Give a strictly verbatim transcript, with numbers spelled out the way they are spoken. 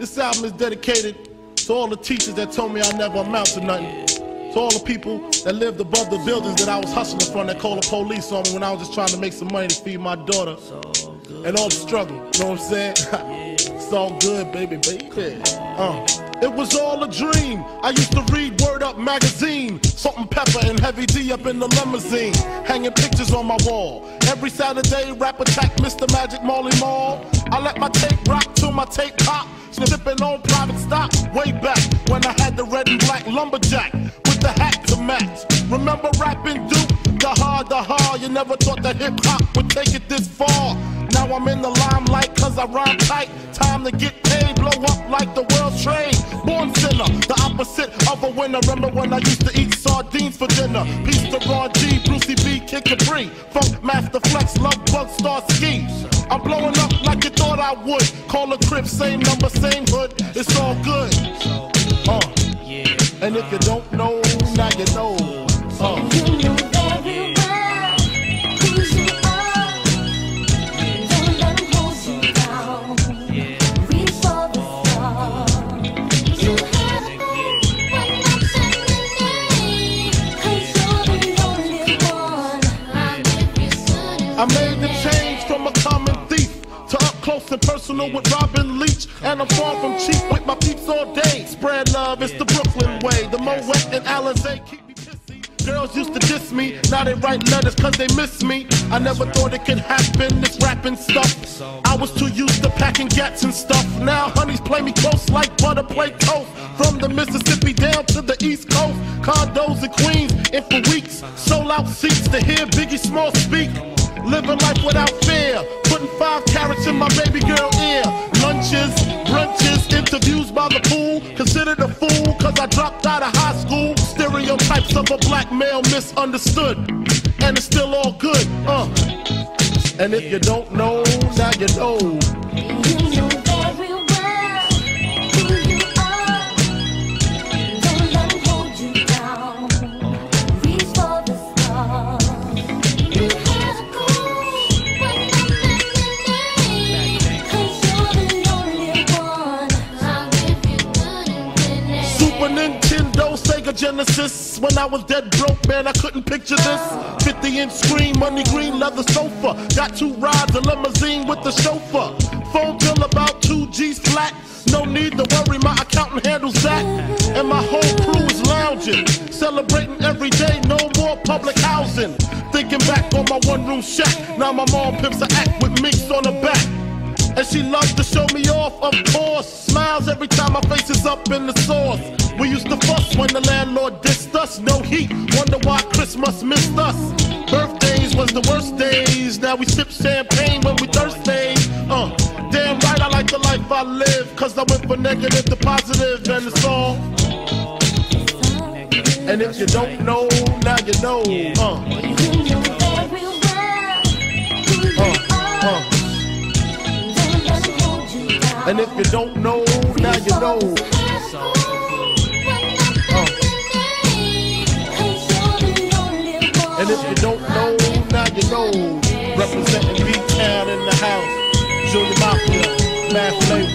This album is dedicated to all the teachers that told me I never amount to nothing. To all the people that lived above the buildings that I was hustling from, that called the police on me when I was just trying to make some money to feed my daughter. And all the struggle, you know what I'm saying? It's all good, baby, baby. Uh. It was all a dream. I used to read Word Up magazine, Salt and Pepper and Heavy D up in the limousine, hanging pictures on my wall. Every Saturday, Rap Attack, Mister Magic, Marley Marl. I let my tape rock till my tape pop, snipping on private stock way back when I had the red and black lumberjack with the hat to match. Remember rapping Duke? The hard, the hard. You never thought that hip hop would take it this far. Now I'm in the limelight cause I rhyme tight. Time to get paid, blow up like the world's trade. Born sinner, the opposite of a winner. Remember when I used to eat sardines for dinner? Peace to Ron G, Brucey B, Kid Capri, Funk Master Flex, Love Bug, Star Ski. I'm blowing up like you thought I would. Call a crib, same number, same hood. It's all good. Uh. And if you don't know, now you know. Uh. I made the change from a common thief to up close and personal with Robin Leach. And I'm far from cheap with my peeps all day. Spread love, it's the Brooklyn way. The Moet and Alizé keep me pissy. Girls used to diss me, now they write letters cause they miss me. I never thought it could happen, this rapping stuff. I was too used to packing gats and stuff. Now honeys play me close like butter play toast. From the Mississippi down to the East Coast, condos in Queens, and for weeks, sold out seats to hear Biggie Small speak. Living life without fear, putting five carats in my baby girl ear. Lunches, brunches, interviews by the pool. Considered a fool cause I dropped out of high school. Stereotypes of a black male misunderstood, and it's still all good, uh. And if you don't know, now you know. You know very well who you are. Don't let them hold you down. Reach for the stars. Nintendo, Sega Genesis. When I was dead broke, man, I couldn't picture this. fifty inch screen, money green leather sofa. Got two rides, a limousine with the chauffeur. Phone bill about two G's flat. No need to worry, my accountant handles that. And my whole crew is lounging, celebrating every day, no more public housing. Thinking back on my one room shack. Now my mom pimps a act with minks on her back. And she loves to show me off, of course. Smiles every time my face is up in the sauce. We used to fuss when the landlord dissed us. No heat, wonder why Christmas missed us. Birthdays was the worst days. Now we sip champagne when we thirsty. Uh, damn right I like the life I live, cause I went from negative to positive, and it's all. And if you don't know, now you know. Uh, uh, uh. And if you don't know, now you know. Uh. And if you don't know, now you know. Representing B-Town in the house. Junior Mafia, Mad Flavor.